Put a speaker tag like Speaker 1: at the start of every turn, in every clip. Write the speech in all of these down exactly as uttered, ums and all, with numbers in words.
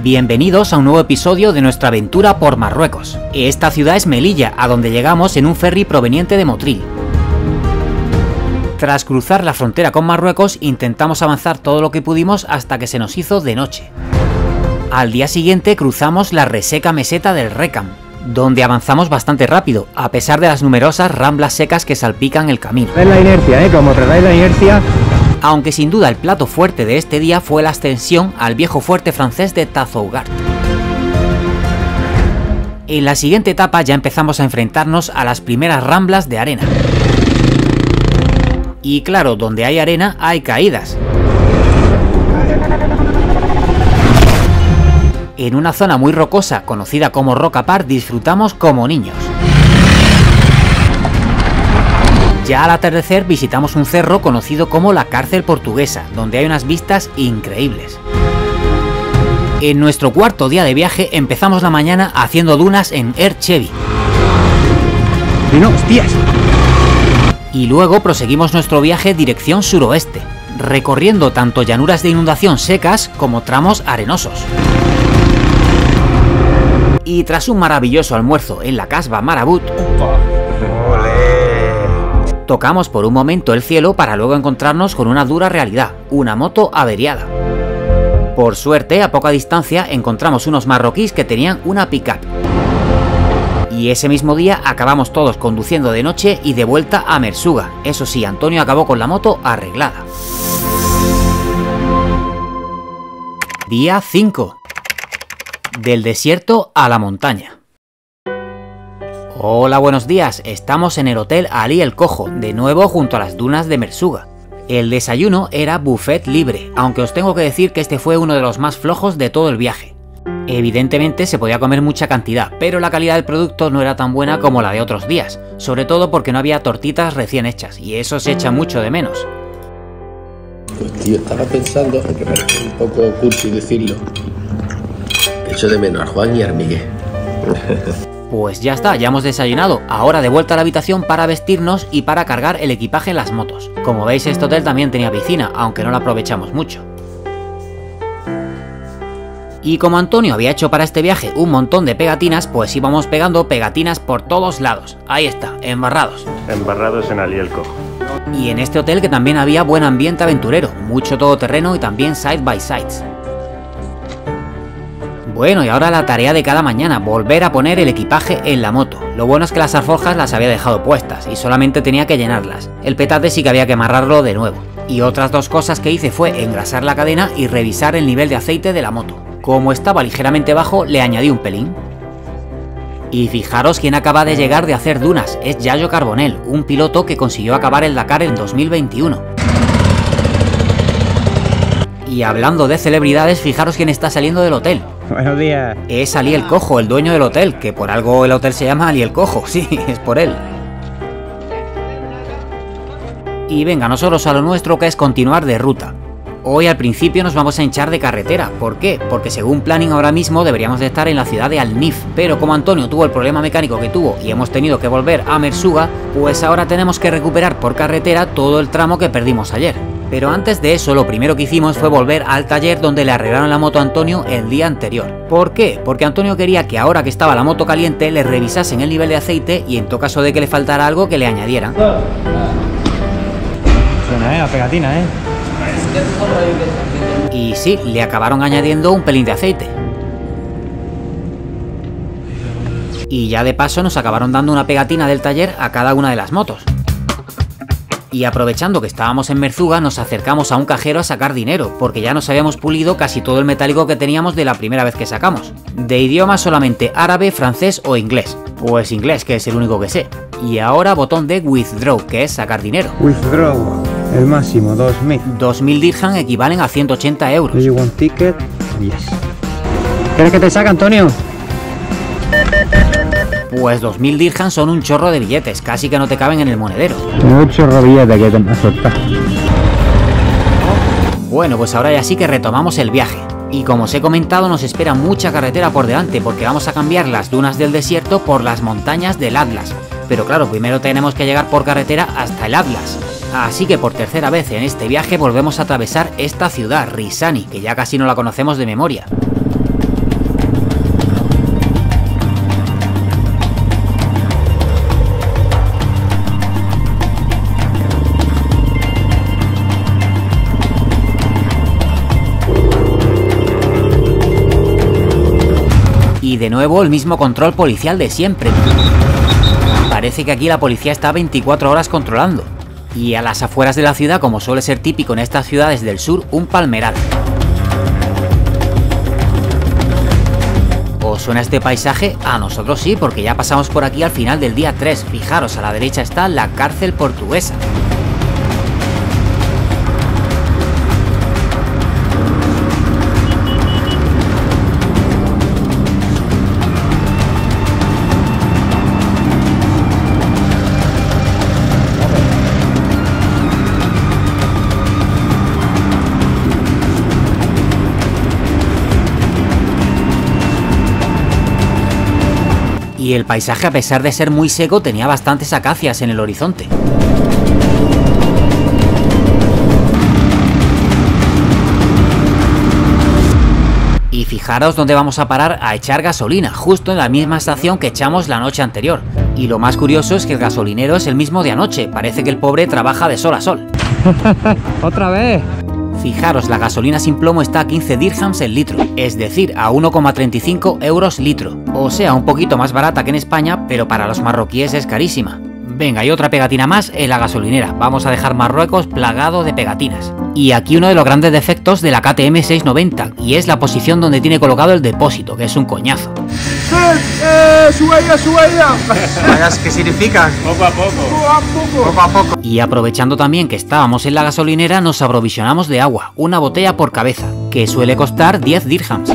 Speaker 1: Bienvenidos a un nuevo episodio de nuestra aventura por Marruecos. Esta ciudad es Melilla, a donde llegamos en un ferry proveniente de Motril. Tras cruzar la frontera con Marruecos, intentamos avanzar todo lo que pudimos hasta que se nos hizo de noche. Al día siguiente cruzamos la reseca meseta del Rekam, donde avanzamos bastante rápido, a pesar de las numerosas ramblas secas que salpican el camino.
Speaker 2: Es la inercia, ¿eh? Como tratáis la inercia...
Speaker 1: Aunque sin duda el plato fuerte de este día fue la ascensión al viejo fuerte francés de Tazougart. En la siguiente etapa ya empezamos a enfrentarnos a las primeras ramblas de arena. Y claro, donde hay arena hay caídas. En una zona muy rocosa, conocida como Rocapar, disfrutamos como niños. Ya al atardecer visitamos un cerro conocido como la Cárcel Portuguesa, donde hay unas vistas increíbles. En nuestro cuarto día de viaje empezamos la mañana haciendo dunas en Erchevi.
Speaker 2: ¡No, hostias!
Speaker 1: Y luego proseguimos nuestro viaje dirección suroeste, recorriendo tanto llanuras de inundación secas como tramos arenosos. Y tras un maravilloso almuerzo en la Casbah Marabut, tocamos por un momento el cielo para luego encontrarnos con una dura realidad, una moto averiada. Por suerte, a poca distancia encontramos unos marroquíes que tenían una pick-up. Y ese mismo día acabamos todos conduciendo de noche y de vuelta a Mersuga. Eso sí, Antonio acabó con la moto arreglada. Día cinco. Del desierto a la montaña. Hola, buenos días, estamos en el Hotel Ali El Cojo, de nuevo junto a las dunas de Mersuga. El desayuno era buffet libre, aunque os tengo que decir que este fue uno de los más flojos de todo el viaje. Evidentemente se podía comer mucha cantidad, pero la calidad del producto no era tan buena como la de otros días, sobre todo porque no había tortitas recién hechas, y eso se echa mucho de menos.
Speaker 3: Pues tío, estaba pensando, aunque parece un poco cursi decirlo, echo de menos a Juan y a Miguel.
Speaker 1: Pues ya está, ya hemos desayunado, ahora de vuelta a la habitación para vestirnos y para cargar el equipaje en las motos. Como veis, este hotel también tenía piscina, aunque no la aprovechamos mucho. Y como Antonio había hecho para este viaje un montón de pegatinas, pues íbamos pegando pegatinas por todos lados. Ahí está, embarrados.
Speaker 4: Embarrados en Ali El Cojo.
Speaker 1: Y en este hotel que también había buen ambiente aventurero, mucho todoterreno y también side by sides. Bueno, y ahora la tarea de cada mañana, volver a poner el equipaje en la moto. Lo bueno es que las alforjas las había dejado puestas y solamente tenía que llenarlas. El petate sí que había que amarrarlo de nuevo. Y otras dos cosas que hice fue engrasar la cadena y revisar el nivel de aceite de la moto. Como estaba ligeramente bajo, le añadí un pelín. Y fijaros quién acaba de llegar de hacer dunas, es Yayo Carbonell, un piloto que consiguió acabar el Dakar en dos mil veintiuno. Y hablando de celebridades, fijaros quién está saliendo del hotel.
Speaker 2: Buenos días.
Speaker 1: Es Ali El Cojo, el dueño del hotel, que por algo el hotel se llama Ali El Cojo, sí, es por él. Y venga, nosotros a lo nuestro, que es continuar de ruta. Hoy al principio nos vamos a hinchar de carretera. ¿Por qué? Porque según planning ahora mismo deberíamos de estar en la ciudad de Al-Nif, pero como Antonio tuvo el problema mecánico que tuvo y hemos tenido que volver a Mersuga, pues ahora tenemos que recuperar por carretera todo el tramo que perdimos ayer. Pero antes de eso, lo primero que hicimos fue volver al taller donde le arreglaron la moto a Antonio el día anterior. ¿Por qué? Porque Antonio quería que ahora que estaba la moto caliente le revisasen el nivel de aceite y en todo caso de que le faltara algo que le añadieran.
Speaker 2: Suena, eh, a pegatina, eh.
Speaker 1: Y sí, le acabaron añadiendo un pelín de aceite. Y ya de paso nos acabaron dando una pegatina del taller a cada una de las motos. Y aprovechando que estábamos en Mersuga, nos acercamos a un cajero a sacar dinero, porque ya nos habíamos pulido casi todo el metálico que teníamos de la primera vez que sacamos. De idioma solamente árabe, francés o inglés. Pues inglés, que es el único que sé. Y ahora botón de withdraw, que es sacar dinero.
Speaker 2: Withdraw, el máximo, dos mil.
Speaker 1: dos mil dirham equivalen a ciento ochenta euros.
Speaker 2: Do you want ticket? Yes. ¿Quieres que te saque, Antonio?
Speaker 1: Pues dos mil dirham son un chorro de billetes, casi que no te caben en el monedero.
Speaker 2: Un chorro de billetes que te me has soltado.
Speaker 1: Bueno, pues ahora ya sí que retomamos el viaje. Y como os he comentado, nos espera mucha carretera por delante porque vamos a cambiar las dunas del desierto por las montañas del Atlas. Pero claro, primero tenemos que llegar por carretera hasta el Atlas. Así que por tercera vez en este viaje volvemos a atravesar esta ciudad, Risani, que ya casi no la conocemos de memoria. Y de nuevo el mismo control policial de siempre. Parece que aquí la policía está veinticuatro horas controlando. Y a las afueras de la ciudad, como suele ser típico en estas ciudades del sur, un palmeral. ¿Os suena este paisaje? A nosotros sí, porque ya pasamos por aquí al final del día tres. Fijaros, a la derecha está la cárcel portuguesa. Y el paisaje, a pesar de ser muy seco, tenía bastantes acacias en el horizonte. Y fijaros dónde vamos a parar a echar gasolina, justo en la misma estación que echamos la noche anterior. Y lo más curioso es que el gasolinero es el mismo de anoche, parece que el pobre trabaja de sol a sol.
Speaker 2: ¡Otra vez!
Speaker 1: Fijaros, la gasolina sin plomo está a quince dirhams el litro, es decir, a uno coma treinta y cinco euros litro. O sea, un poquito más barata que en España, pero para los marroquíes es carísima. Venga, y otra pegatina más en la gasolinera. Vamos a dejar Marruecos plagado de pegatinas. Y aquí uno de los grandes defectos de la K T M seiscientos noventa, y es la posición donde tiene colocado el depósito, que es un coñazo.
Speaker 4: ¡Eh! ¡Sueya, sueya!
Speaker 5: ¿Qué significa?
Speaker 4: Poco a poco. Poco a poco.
Speaker 5: Poco a poco.
Speaker 1: Y aprovechando también que estábamos en la gasolinera, nos aprovisionamos de agua, una botella por cabeza, que suele costar diez dirhams.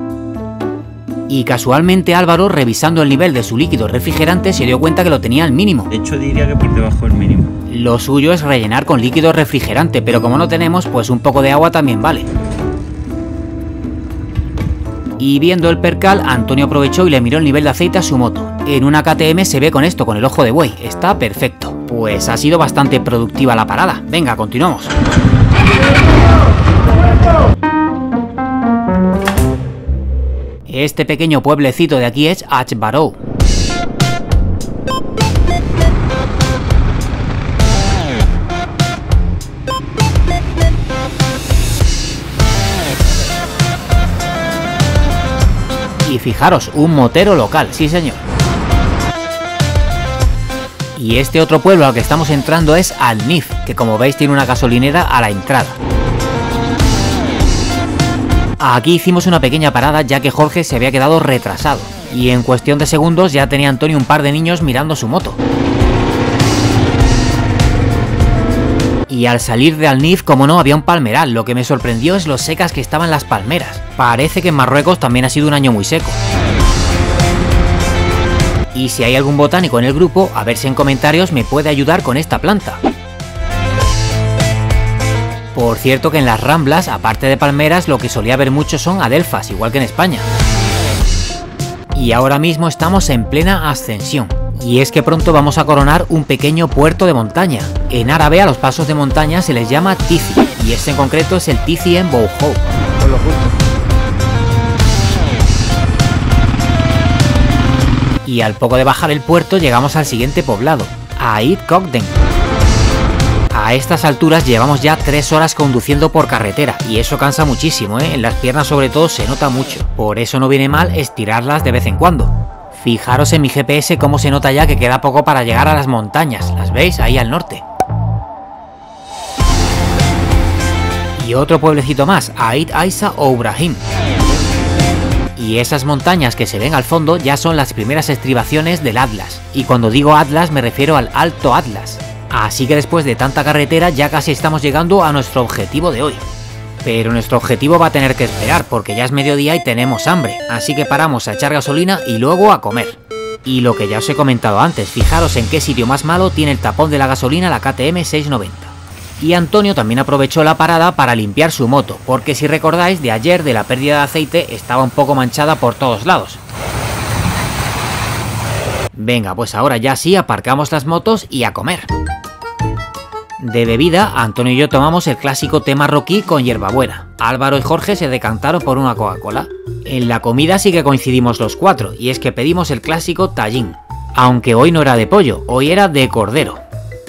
Speaker 1: Y casualmente Álvaro, revisando el nivel de su líquido refrigerante, se dio cuenta que lo tenía al mínimo.
Speaker 6: De hecho, diría que por debajo del mínimo.
Speaker 1: Lo suyo es rellenar con líquido refrigerante, pero como no tenemos, pues un poco de agua también vale. Y viendo el percal, Antonio aprovechó y le miró el nivel de aceite a su moto. En una K T M se ve con esto, con el ojo de buey. Está perfecto. Pues ha sido bastante productiva la parada. Venga, continuamos. Este pequeño pueblecito de aquí es Achbarou. Y fijaros, un motero local, sí señor. Y este otro pueblo al que estamos entrando es Al-Nif, que como veis tiene una gasolinera a la entrada. Aquí hicimos una pequeña parada ya que Jorge se había quedado retrasado, y en cuestión de segundos ya tenía Antonio un par de niños mirando su moto. Y al salir de Al-Nif, como no, había un palmeral. Lo que me sorprendió es lo secas que estaban las palmeras. Parece que en Marruecos también ha sido un año muy seco. Y si hay algún botánico en el grupo, a ver si en comentarios me puede ayudar con esta planta. Por cierto que en las Ramblas, aparte de palmeras, lo que solía haber mucho son adelfas, igual que en España. Y ahora mismo estamos en plena ascensión. Y es que pronto vamos a coronar un pequeño puerto de montaña. En árabe a los pasos de montaña se les llama Tizi, y este en concreto es el Tizi en Bouhout. Y al poco de bajar el puerto llegamos al siguiente poblado, Ait Kogden. A estas alturas llevamos ya tres horas conduciendo por carretera, y eso cansa muchísimo, ¿eh? En las piernas sobre todo se nota mucho, por eso no viene mal estirarlas de vez en cuando. Fijaros en mi G P S cómo se nota ya que queda poco para llegar a las montañas, ¿las veis? Ahí al norte. Y otro pueblecito más, Ait Aisa o Ibrahim. Y esas montañas que se ven al fondo ya son las primeras estribaciones del Atlas, y cuando digo Atlas me refiero al Alto Atlas. Así que después de tanta carretera ya casi estamos llegando a nuestro objetivo de hoy. Pero nuestro objetivo va a tener que esperar porque ya es mediodía y tenemos hambre, así que paramos a echar gasolina y luego a comer. Y lo que ya os he comentado antes, fijaros en qué sitio más malo tiene el tapón de la gasolina la K T M seiscientos noventa. Y Antonio también aprovechó la parada para limpiar su moto, porque si recordáis de ayer de la pérdida de aceite estaba un poco manchada por todos lados. Venga, pues ahora ya sí aparcamos las motos y a comer. De bebida, Antonio y yo tomamos el clásico té marroquí con hierbabuena. Álvaro y Jorge se decantaron por una Coca-Cola. En la comida sí que coincidimos los cuatro, y es que pedimos el clásico tagín. Aunque hoy no era de pollo, hoy era de cordero.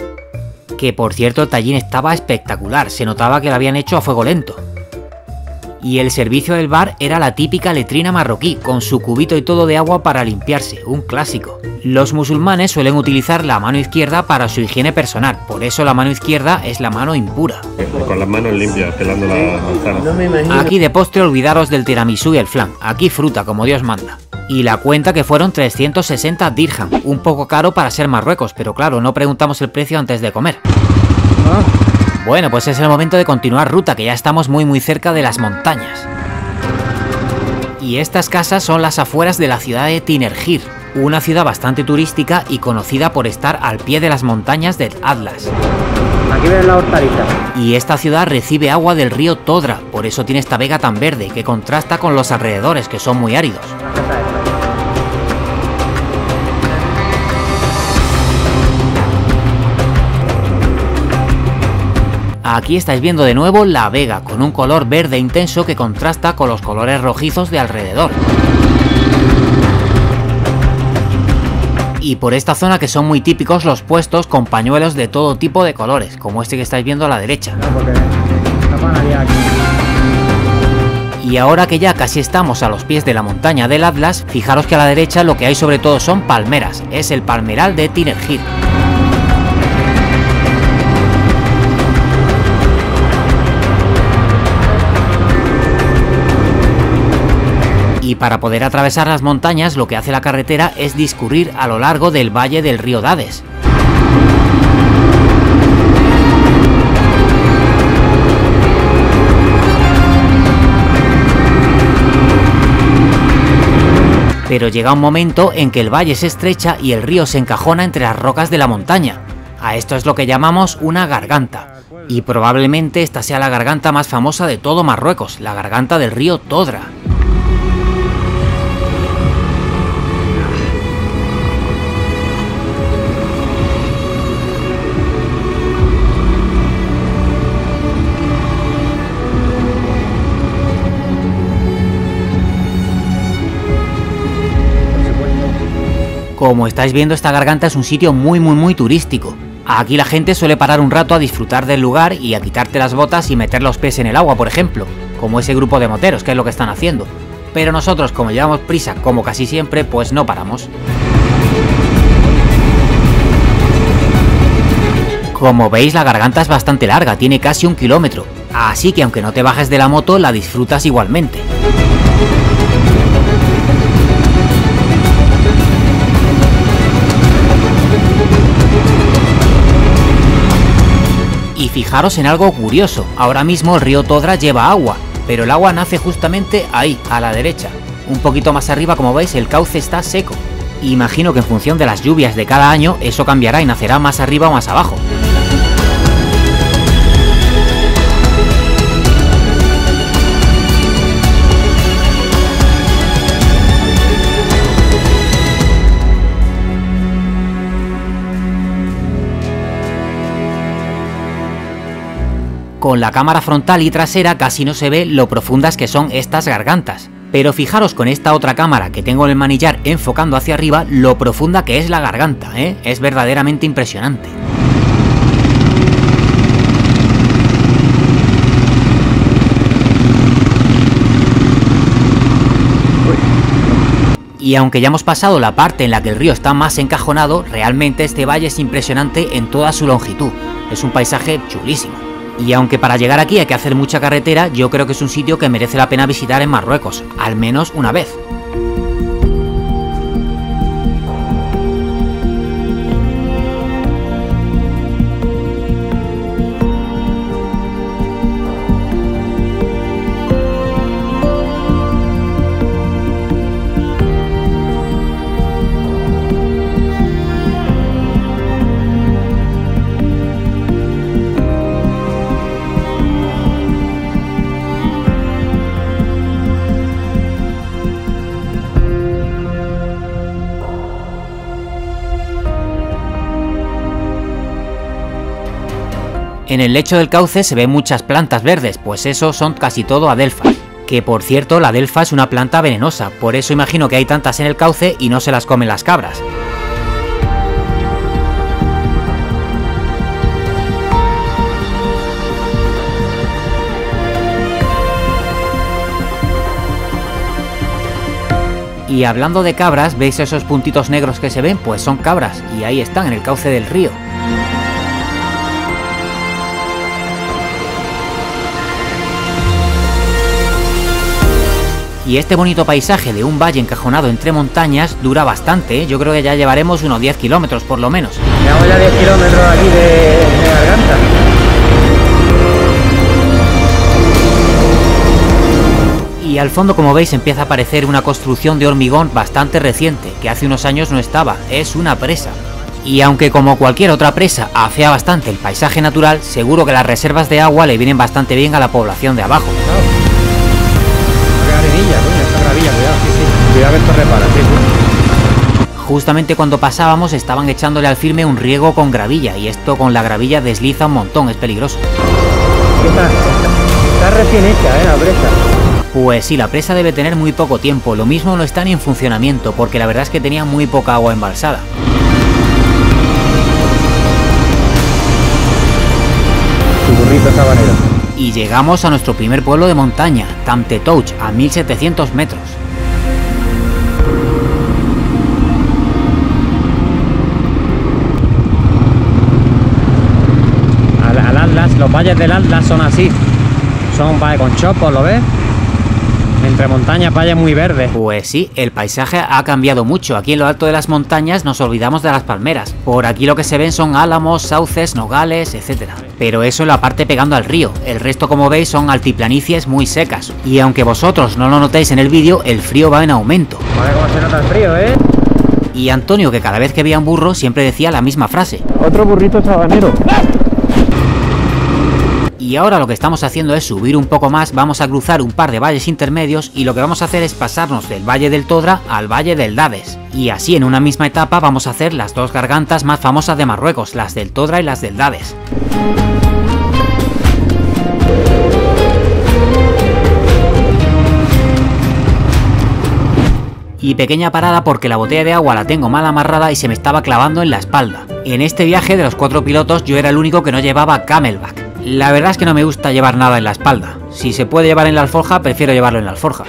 Speaker 1: Que por cierto el tagín estaba espectacular, se notaba que lo habían hecho a fuego lento. Y el servicio del bar era la típica letrina marroquí, con su cubito y todo de agua para limpiarse, un clásico. Los musulmanes suelen utilizar la mano izquierda para su higiene personal, por eso la mano izquierda es la mano impura.
Speaker 7: Con las manos limpias, pelando la manzana.
Speaker 3: No me imagino.
Speaker 1: Aquí de postre olvidaros del tiramisú y el flan, aquí fruta como Dios manda. Y la cuenta que fueron trescientos sesenta dirham, un poco caro para ser Marruecos, pero claro, no preguntamos el precio antes de comer. Bueno, pues es el momento de continuar ruta, que ya estamos muy muy cerca de las montañas. Y estas casas son las afueras de la ciudad de Tinergir, una ciudad bastante turística y conocida por estar al pie de las montañas del Atlas.
Speaker 2: Aquí ves la hortaliza.
Speaker 1: Y esta ciudad recibe agua del río Todra, por eso tiene esta vega tan verde, que contrasta con los alrededores, que son muy áridos. Aquí estáis viendo de nuevo la vega, con un color verde intenso que contrasta con los colores rojizos de alrededor. Y por esta zona que son muy típicos los puestos con pañuelos de todo tipo de colores, como este que estáis viendo a la derecha. Y ahora que ya casi estamos a los pies de la montaña del Atlas, fijaros que a la derecha lo que hay sobre todo son palmeras, es el palmeral de Tinergir. Y para poder atravesar las montañas lo que hace la carretera es discurrir a lo largo del valle del río Dades. Pero llega un momento en que el valle se estrecha y el río se encajona entre las rocas de la montaña. A esto es lo que llamamos una garganta. Y probablemente esta sea la garganta más famosa de todo Marruecos, la garganta del río Todra. Como estáis viendo, esta garganta es un sitio muy muy muy turístico. Aquí la gente suele parar un rato a disfrutar del lugar y a quitarte las botas y meter los pies en el agua, por ejemplo, como ese grupo de moteros, que es lo que están haciendo. Pero nosotros, como llevamos prisa, como casi siempre, pues no paramos. Como veis, la garganta es bastante larga, tiene casi un kilómetro, así que aunque no te bajes de la moto, la disfrutas igualmente. Y fijaros en algo curioso, ahora mismo el río Todra lleva agua, pero el agua nace justamente ahí, a la derecha. Un poquito más arriba, como veis, el cauce está seco. Imagino que en función de las lluvias de cada año, eso cambiará y nacerá más arriba o más abajo. Con la cámara frontal y trasera casi no se ve lo profundas que son estas gargantas, pero fijaros con esta otra cámara que tengo en el manillar enfocando hacia arriba lo profunda que es la garganta, ¿eh? Es verdaderamente impresionante. Y aunque ya hemos pasado la parte en la que el río está más encajonado, realmente este valle es impresionante en toda su longitud, es un paisaje chulísimo. Y aunque para llegar aquí hay que hacer mucha carretera, yo creo que es un sitio que merece la pena visitar en Marruecos, al menos una vez. En el lecho del cauce se ven muchas plantas verdes, pues eso son casi todo adelfas. Que por cierto, la adelfa es una planta venenosa, por eso imagino que hay tantas en el cauce y no se las comen las cabras. Y hablando de cabras, ¿veis esos puntitos negros que se ven? Pues son cabras, y ahí están, en el cauce del río. Y este bonito paisaje de un valle encajonado entre montañas dura bastante, ¿eh? Yo creo que ya llevaremos unos diez kilómetros por lo menos.
Speaker 2: Llevamos ya diez kilómetros aquí de, de garganta.
Speaker 1: Y al fondo, como veis, empieza a aparecer una construcción de hormigón bastante reciente, que hace unos años no estaba, es una presa. Y aunque como cualquier otra presa afea bastante el paisaje natural, seguro que las reservas de agua le vienen bastante bien a la población de abajo.
Speaker 2: Gravilla, coño, esta gravilla, cuidado, sí, sí. Cuidado que esto repara, sí, sí.
Speaker 1: Justamente cuando pasábamos estaban echándole al firme un riego con gravilla, y esto con la gravilla desliza un montón, es peligroso.
Speaker 2: Está, está recién hecha, eh, la presa.
Speaker 1: Pues sí, la presa debe tener muy poco tiempo, lo mismo no está ni en funcionamiento, porque la verdad es que tenía muy poca agua embalsada.
Speaker 2: Tu burrito sabanero.
Speaker 1: Y llegamos a nuestro primer pueblo de montaña, Tamtetouch, a mil setecientos metros.
Speaker 2: Al, al Atlas, los valles del Atlas son así. Son valles con chopos, ¿lo ves? Entre montañas, valles muy verdes.
Speaker 1: Pues sí, el paisaje ha cambiado mucho. Aquí en lo alto de las montañas nos olvidamos de las palmeras. Por aquí lo que se ven son álamos, sauces, nogales, etcétera. Pero eso en la parte pegando al río. El resto, como veis, son altiplanicies muy secas. Y aunque vosotros no lo notéis en el vídeo, el frío va en aumento.
Speaker 2: Vale, cómo se nota el frío, ¿eh?
Speaker 1: Y Antonio, que cada vez que veía un burro siempre decía la misma frase.
Speaker 2: Otro burrito sabanero.
Speaker 1: Y ahora lo que estamos haciendo es subir un poco más, vamos a cruzar un par de valles intermedios y lo que vamos a hacer es pasarnos del Valle del Todra al Valle del Dades. Y así en una misma etapa vamos a hacer las dos gargantas más famosas de Marruecos, las del Todra y las del Dades. Y pequeña parada porque la botella de agua la tengo mal amarrada y se me estaba clavando en la espalda. En este viaje de los cuatro pilotos yo era el único que no llevaba camelback. La verdad es que no me gusta llevar nada en la espalda. Si se puede llevar en la alforja, prefiero llevarlo en la alforja.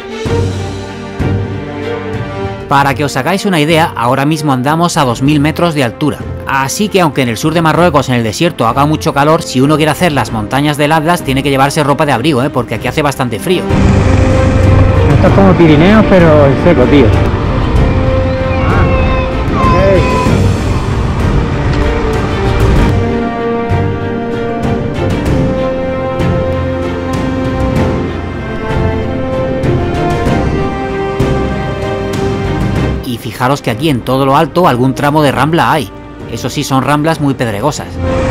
Speaker 1: Para que os hagáis una idea, ahora mismo andamos a dos mil metros de altura. Así que aunque en el sur de Marruecos, en el desierto, haga mucho calor, si uno quiere hacer las montañas del Atlas, tiene que llevarse ropa de abrigo, ¿eh? Porque aquí hace bastante frío.
Speaker 2: Esto es como Pirineos, pero en seco, tío.
Speaker 1: Y fijaros que aquí en todo lo alto algún tramo de rambla hay. Eso sí, son ramblas muy pedregosas.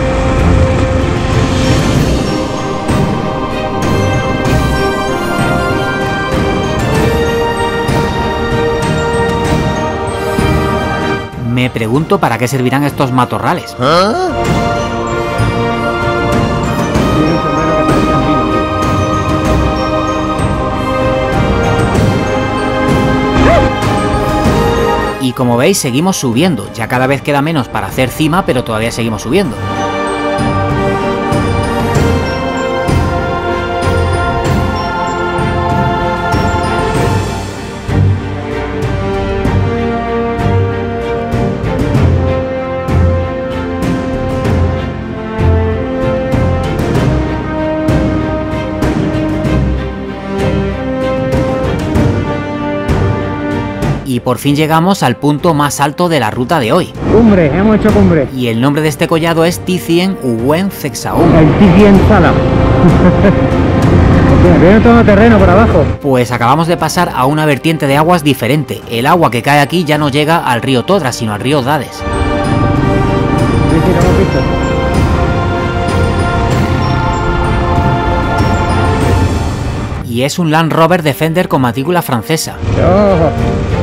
Speaker 1: Me pregunto para qué servirán estos matorrales.
Speaker 2: ¿Ah?
Speaker 1: Y como veis seguimos subiendo, ya cada vez queda menos para hacer cima, pero todavía seguimos subiendo. Y por fin llegamos al punto más alto de la ruta de hoy.
Speaker 2: Cumbre, hemos hecho cumbre.
Speaker 1: Y el nombre de este collado es Tizien Uwen Zexaoum.
Speaker 2: El Tizien Sala. Viene todo terreno por abajo.
Speaker 1: Pues acabamos de pasar a una vertiente de aguas diferente. El agua que cae aquí ya no llega al río Todra, sino al río Dades.
Speaker 2: Sí, sí, lo hemos visto.
Speaker 1: Y es un Land Rover Defender con matrícula francesa.
Speaker 2: Oh.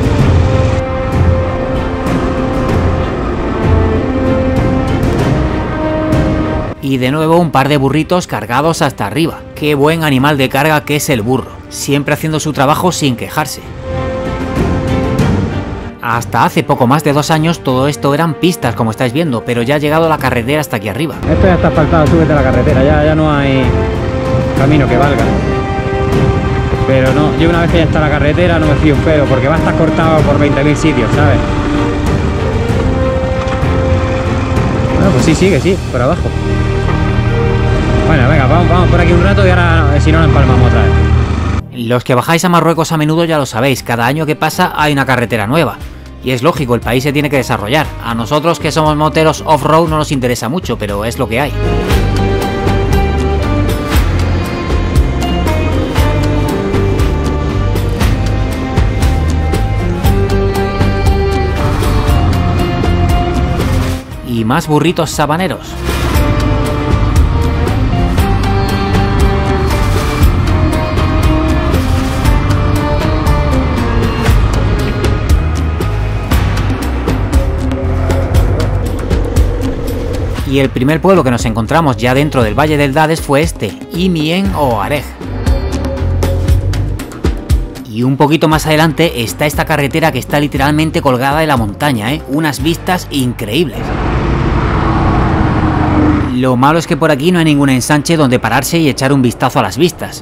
Speaker 1: Y de nuevo un par de burritos cargados hasta arriba. Qué buen animal de carga que es el burro, siempre haciendo su trabajo sin quejarse. Hasta hace poco más de dos años todo esto eran pistas, como estáis viendo, pero ya ha llegado la carretera hasta aquí arriba.
Speaker 2: Esto ya está asfaltado, súbete a la carretera, ya, ya no hay camino que valga. Pero no, yo una vez que ya está la carretera no me fío un pedo, porque va a estar cortado por veinte mil sitios, ¿sabes? Bueno, pues sí, sigue, sí, por abajo. Bueno, venga, vamos, vamos por aquí un rato y ahora, si no, nos empalmamos otra vez.
Speaker 1: Los que bajáis a Marruecos a menudo ya lo sabéis, cada año que pasa hay una carretera nueva. Y es lógico, el país se tiene que desarrollar. A nosotros que somos moteros off-road no nos interesa mucho, pero es lo que hay. Y más burritos sabaneros. Y el primer pueblo que nos encontramos ya dentro del Valle del Dades fue este, Imien o Arej. Y un poquito más adelante está esta carretera que está literalmente colgada de la montaña, ¿eh? Unas vistas increíbles. Lo malo es que por aquí no hay ningún ensanche donde pararse y echar un vistazo a las vistas.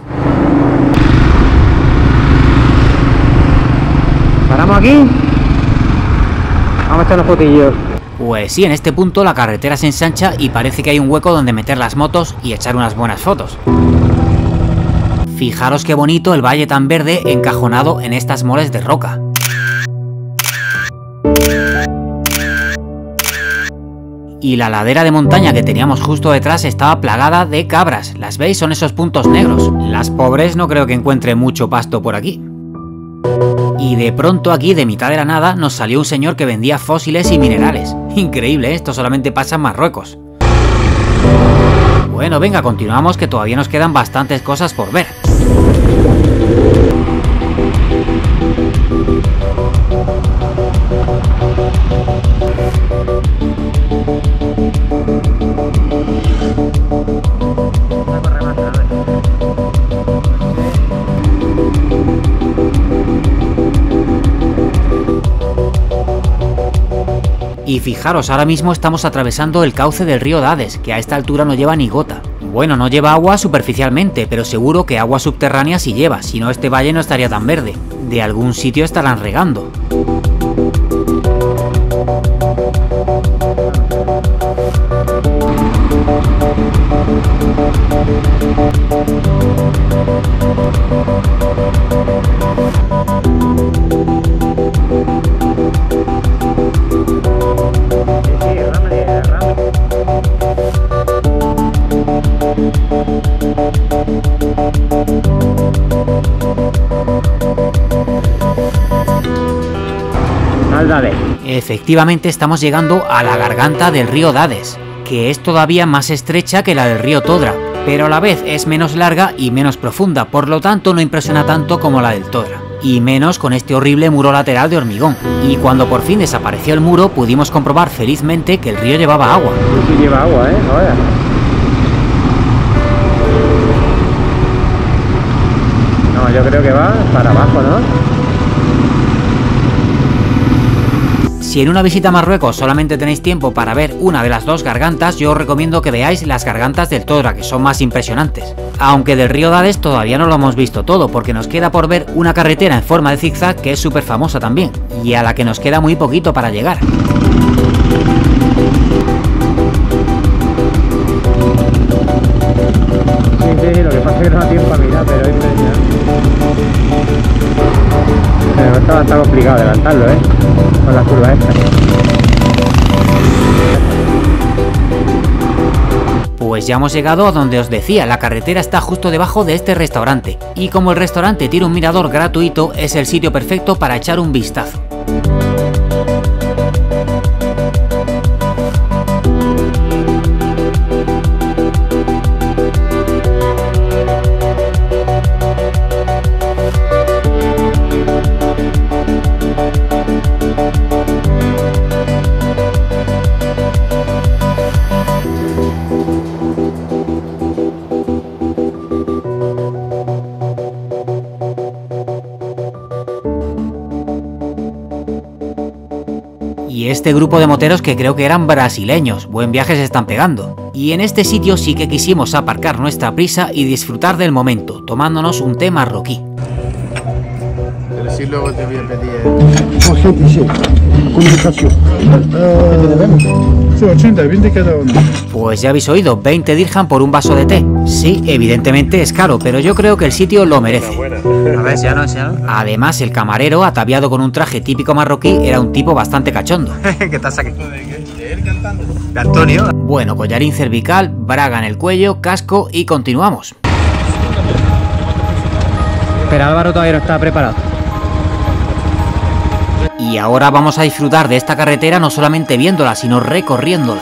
Speaker 2: ¿Paramos aquí? Vamos a echar unos fotillos.
Speaker 1: Pues sí, en este punto la carretera se ensancha y parece que hay un hueco donde meter las motos y echar unas buenas fotos. Fijaros qué bonito el valle tan verde encajonado en estas moles de roca. Y la ladera de montaña que teníamos justo detrás estaba plagada de cabras. ¿Las veis? Son esos puntos negros. Las pobres no creo que encuentren mucho pasto por aquí. Y de pronto aquí, de mitad de la nada, nos salió un señor que vendía fósiles y minerales. Increíble, ¿eh? Esto solamente pasa en Marruecos. Bueno, venga, continuamos que todavía nos quedan bastantes cosas por ver. Y fijaros, ahora mismo estamos atravesando el cauce del río Dades, que a esta altura no lleva ni gota. Bueno, no lleva agua superficialmente, pero seguro que agua subterránea sí lleva, si no este valle no estaría tan verde. De algún sitio estarán regando. Efectivamente estamos llegando a la garganta del río Dades, que es todavía más estrecha que la del río Todra, pero a la vez es menos larga y menos profunda, por lo tanto no impresiona tanto como la del Todra, y menos con este horrible muro lateral de hormigón. Y cuando por fin desapareció el muro pudimos comprobar felizmente que el río llevaba agua.
Speaker 2: Sí, lleva agua, ¿eh? Joder. No, yo creo que va para abajo, ¿no?
Speaker 1: Si en una visita a Marruecos solamente tenéis tiempo para ver una de las dos gargantas, yo os recomiendo que veáis las gargantas del Todra, que son más impresionantes. Aunque del río Dades todavía no lo hemos visto todo, porque nos queda por ver una carretera en forma de zigzag que es súper famosa también, y a la que nos queda muy poquito para llegar.
Speaker 2: Sí, sí, lo que pasa es que no da tiempo a mirar, pero es impresionante. Pero está bastante complicado adelantarlo, ¿eh? Con las curvas estas.
Speaker 1: Pues ya hemos llegado a donde os decía, la carretera está justo debajo de este restaurante. Y como el restaurante tiene un mirador gratuito, es el sitio perfecto para echar un vistazo. Y este grupo de moteros que creo que eran brasileños, buen viaje se están pegando. Y en este sitio sí que quisimos aparcar nuestra prisa y disfrutar del momento, tomándonos un té marroquí.
Speaker 4: así luego te voy a pedir.
Speaker 8: Gente, sí. Comunicación.
Speaker 4: Sí, ochenta, veinte cada uno.
Speaker 1: Pues ya habéis oído, veinte dirham por un vaso de té. Sí, evidentemente es caro, pero yo creo que el sitio lo merece.
Speaker 5: A ver, si ya no, si ya no.
Speaker 1: Además, el camarero, ataviado con un traje típico marroquí, era un tipo bastante cachondo.
Speaker 5: ¿Qué estás aquí? ¿De él cantando? De Antonio.
Speaker 1: Bueno, collarín cervical, braga en el cuello, casco y continuamos.
Speaker 2: Pero Álvaro todavía no está preparado.
Speaker 1: Y ahora vamos a disfrutar de esta carretera no solamente viéndola, sino recorriéndola.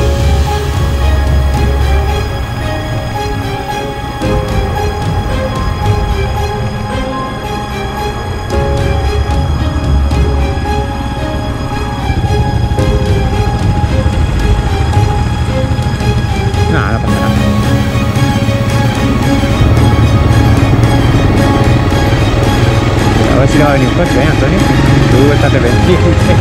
Speaker 2: No, no pasa nada. A ver si le va a venir un coche, ¿eh, Antonio? Tú estate pendiente.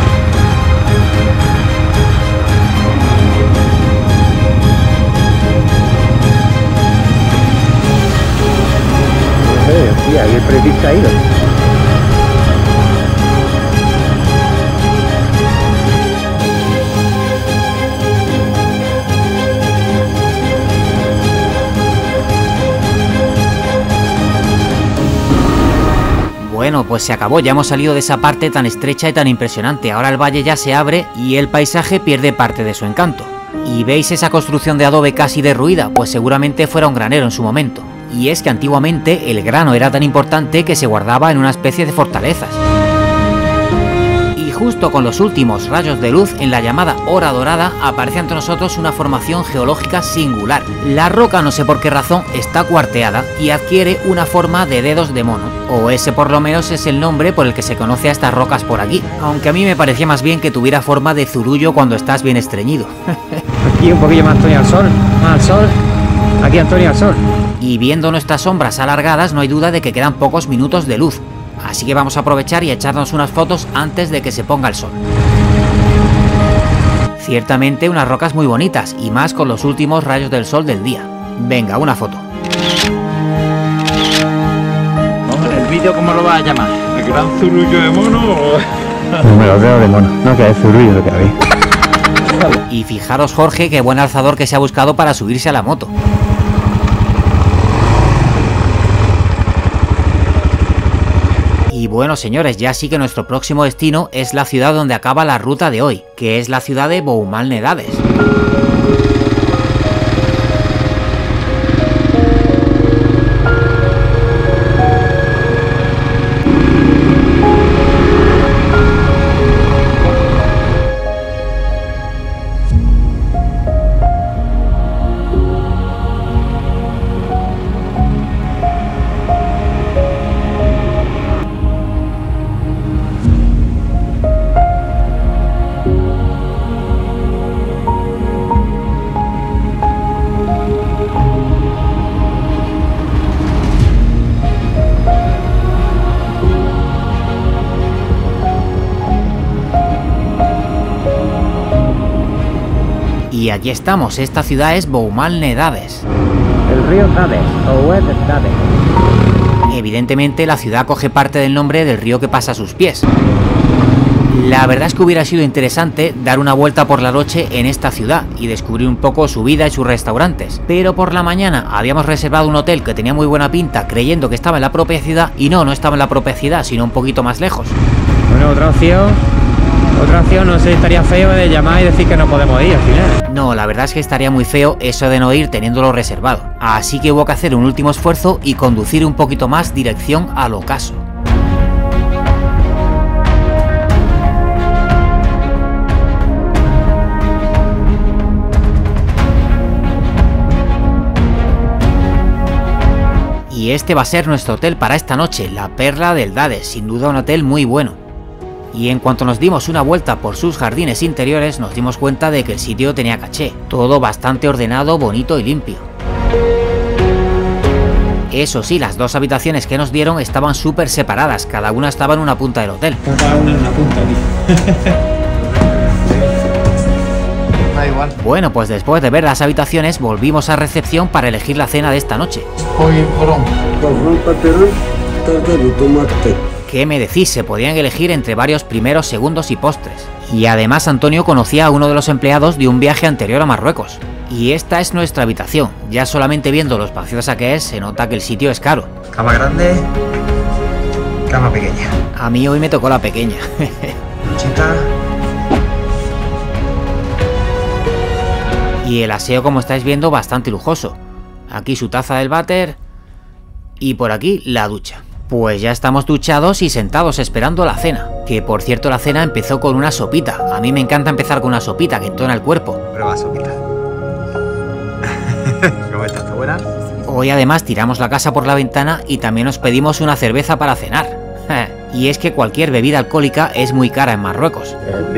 Speaker 2: Eh, hostia, ahí el periodista ha ido.
Speaker 1: Bueno, pues se acabó, ya hemos salido de esa parte tan estrecha y tan impresionante. Ahora el valle ya se abre y el paisaje pierde parte de su encanto. ¿Y veis esa construcción de adobe casi derruida? Pues seguramente fuera un granero en su momento. Y es que antiguamente el grano era tan importante que se guardaba en una especie de fortalezas. Y justo con los últimos rayos de luz, en la llamada hora dorada, aparece ante nosotros una formación geológica singular. La roca, no sé por qué razón, está cuarteada y adquiere una forma de dedos de mono. O ese por lo menos es el nombre por el que se conoce a estas rocas por aquí. Aunque a mí me parecía más bien que tuviera forma de zurullo cuando estás bien estreñido.
Speaker 2: Aquí un poquillo más Antonio al sol. Más al sol. Aquí Antonio al sol.
Speaker 1: Y viendo nuestras sombras alargadas, no hay duda de que quedan pocos minutos de luz. Así que vamos a aprovechar y echarnos unas fotos antes de que se ponga el sol. Ciertamente unas rocas muy bonitas, y más con los últimos rayos del sol del día. Venga, una foto.
Speaker 5: ¿El vídeo cómo lo vas a llamar?
Speaker 4: ¿El gran zurullo de mono o...?
Speaker 2: No me lo creo de mono. No, que es zurullo lo que había.
Speaker 1: Y fijaros, Jorge, qué buen alzador que se ha buscado para subirse a la moto. Y bueno, señores, ya sí que nuestro próximo destino es la ciudad donde acaba la ruta de hoy, que es la ciudad de Boumal-Nedades. Y aquí estamos, esta ciudad es Boumal-Nedades.
Speaker 2: El río Dades, o Oued Dades.
Speaker 1: Evidentemente la ciudad coge parte del nombre del río que pasa a sus pies. La verdad es que hubiera sido interesante dar una vuelta por la noche en esta ciudad y descubrir un poco su vida y sus restaurantes, pero por la mañana habíamos reservado un hotel que tenía muy buena pinta creyendo que estaba en la propia ciudad y no, no estaba en la propia ciudad, sino un poquito más lejos.
Speaker 2: Bueno, otra opción, otra opción, no sé, estaría feo de llamar y decir que no podemos ir al final.
Speaker 1: No, la verdad es que estaría muy feo eso de no ir teniéndolo reservado, así que hubo que hacer un último esfuerzo y conducir un poquito más dirección al ocaso. Y este va a ser nuestro hotel para esta noche, la Perla del Dades, sin duda un hotel muy bueno. Y en cuanto nos dimos una vuelta por sus jardines interiores, nos dimos cuenta de que el sitio tenía caché, todo bastante ordenado, bonito y limpio. Eso sí, las dos habitaciones que nos dieron estaban súper separadas, cada una estaba en una punta del hotel.
Speaker 5: Cada una en una punta, tío. Da igual.
Speaker 1: Bueno, pues después de ver las habitaciones, volvimos a recepción para elegir la cena de esta noche.
Speaker 4: Hoy, bro.
Speaker 8: Con paterón, tarta de tomate.
Speaker 1: ¿Qué me decís? Se podían elegir entre varios primeros, segundos y postres. Y además Antonio conocía a uno de los empleados de un viaje anterior a Marruecos. Y esta es nuestra habitación. Ya solamente viendo lo espaciosa que es, se nota que el sitio es caro.
Speaker 5: Cama grande, cama pequeña.
Speaker 1: A mí hoy me tocó la pequeña.
Speaker 5: Duchita.
Speaker 1: Y el aseo, como estáis viendo, bastante lujoso. Aquí su taza del váter y por aquí la ducha. Pues ya estamos duchados y sentados esperando la cena. Que por cierto la cena empezó con una sopita. A mí me encanta empezar con una sopita que entona el cuerpo.
Speaker 5: Prueba sopita. ¿Cómo está? ¿Está buena?
Speaker 1: Hoy además tiramos la casa por la ventana y también nos pedimos una cerveza para cenar. Y es que cualquier bebida alcohólica es muy cara en Marruecos.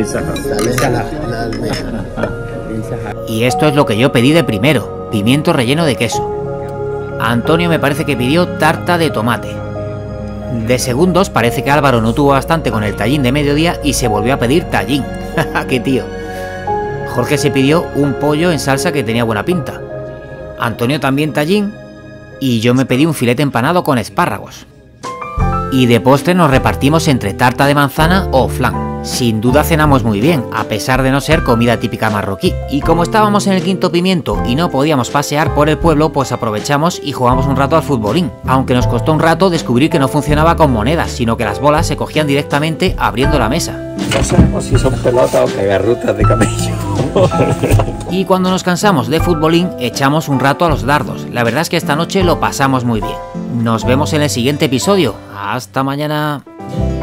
Speaker 1: Y esto es lo que yo pedí de primero, pimiento relleno de queso. Antonio me parece que pidió tarta de tomate. De segundos parece que Álvaro no tuvo bastante con el tallín de mediodía y se volvió a pedir tallín. ¡Qué tío! Jorge se pidió un pollo en salsa que tenía buena pinta. Antonio también tallín y yo me pedí un filete empanado con espárragos. Y de postre nos repartimos entre tarta de manzana o flan. Sin duda cenamos muy bien, a pesar de no ser comida típica marroquí. Y como estábamos en el Quinto Pimiento y no podíamos pasear por el pueblo, pues aprovechamos y jugamos un rato al futbolín. Aunque nos costó un rato descubrir que no funcionaba con monedas, sino que las bolas se cogían directamente abriendo la mesa.
Speaker 9: No sabemos si son pelotas o cagarrutas de camello.
Speaker 1: Y cuando nos cansamos de futbolín, echamos un rato a los dardos. La verdad es que esta noche lo pasamos muy bien. Nos vemos en el siguiente episodio. Hasta mañana.